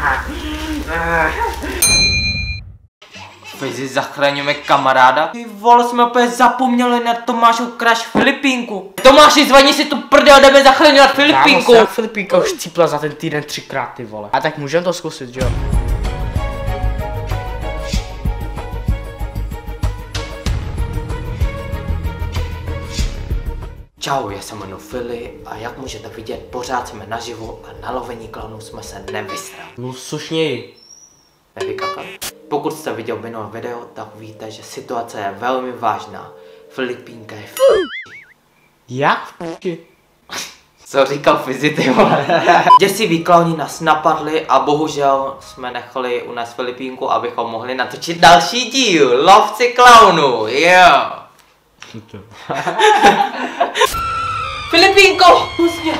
Fizi, zachraňujeme kamaráda. Ty vole, jsme opět zapomněli na Tomášu crush Filipínku. Tomáši, zvedni si tu prdel, jdeme zachraňovat Filipínku. Kámo, Filipínka už cípla za ten týden 3krát, ty vole. A tak můžeme to zkusit, jo? Čau, já se jmenuji Fili a jak můžete vidět, pořád jsme naživu a na lovení klaunů jsme se nevysrali. No slušněji. Nevykakali. Pokud jste viděl minulé video, tak víte, že situace je velmi vážná. Filipínka je Jak? Co říkal Fizi, ty vole? Děsiví klauni nás napadli a bohužel jsme nechali u nás Filipínku, abychom mohli natočit další díl. Lovci klaunů, jo. Filipínko! Pust mě!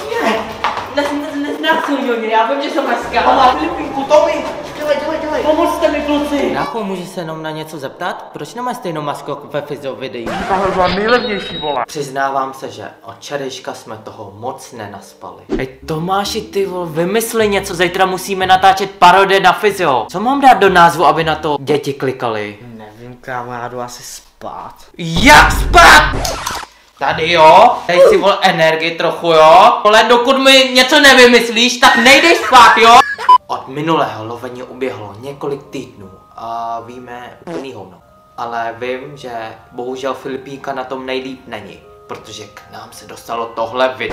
Neznácuj mě, já vím, že jsem hezká. Filipínku, Tomi! Dělej! Pomozte mi, kluci! Rácho, můžu se jenom na něco zeptat? Proč nemáš stejnou masku jako ve Fizio videí? Tahle byla nejlevnější, vole. Přiznávám se, že od včerejška jsme toho moc nenaspali. Hej Tomáši, ty vole, vymysli něco, zítra musíme natáčet parodie na Fizio. Co mám dát do názvu, aby na to děti klikali? Nevím, kámo, já jdu asi spát. Jak spát? Tady jo, dej si vole energii trochu jo. Vole, dokud mi něco nevymyslíš, tak nejdeš spát jo. Od minulého lovení uběhlo několik týdnů a víme úplný hovno. Ale vím, že bohužel Filipínka na tom nejlíp není, protože k nám se dostalo tohle video.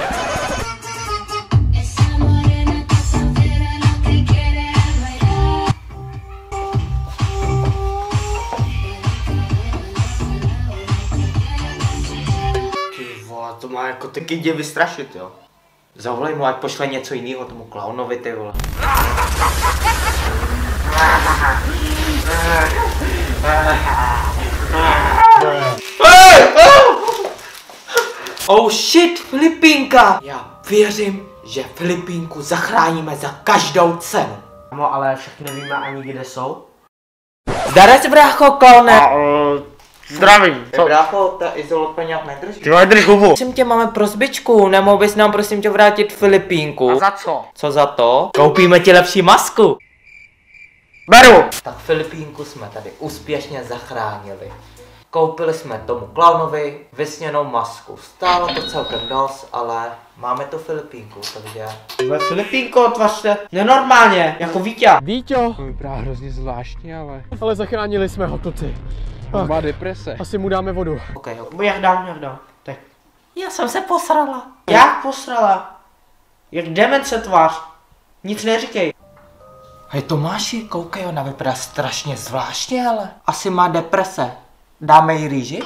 To má jako taky dě vystrašit, jo? Zavolej mu, ať pošle něco jiného tomu klaunovi, ty vole. Oh shit, Filipínka! Já věřím, že Filipínku zachráníme za každou cenu. No, ale všichni nevíme ani kde jsou. Zdarec, brácho, klaune! Zdravím. Co? Brácho, ta izolopka nějak nedrží. Ty drž hubu. Prosím tě, máme prosbičku, nemohl bys nám prosím tě vrátit Filipínku? A za co? Co za to? Koupíme ti lepší masku. Beru. Tak Filipínku jsme tady úspěšně zachránili. Koupili jsme tomu klaunovi vysněnou masku. Stálo to celkem dost, ale máme tu Filipínku, takže... Ve Filipínko, tvař se nenormálně, jako Vítě. Víťo! To vypadá hrozně zvláštně, ale zachránili jsme ho, kluci. On má deprese. Asi mu dáme vodu. Okay. Jak dám. Tak. Já jsem se posrala. Jak posrala? Jak demence tvář. Nic neříkej. Hej Tomáši, koukej, ona vypadá strašně zvláštně, ale asi má deprese. Dáme jí rýži?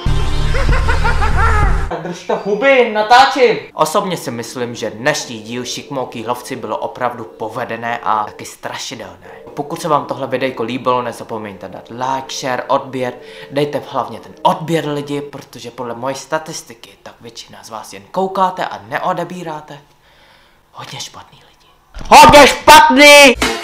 Drž to huby, natáčím! Osobně si myslím, že dnešní díl Šikmoký lovci bylo opravdu povedené a taky strašidelné. Pokud se vám tohle videjko líbilo, nezapomeňte dát like, share, odběr. Dejte hlavně ten odběr lidi, protože podle mojí statistiky tak většina z vás jen koukáte a neodebíráte. Hodně špatný lidi. Hodně špatný!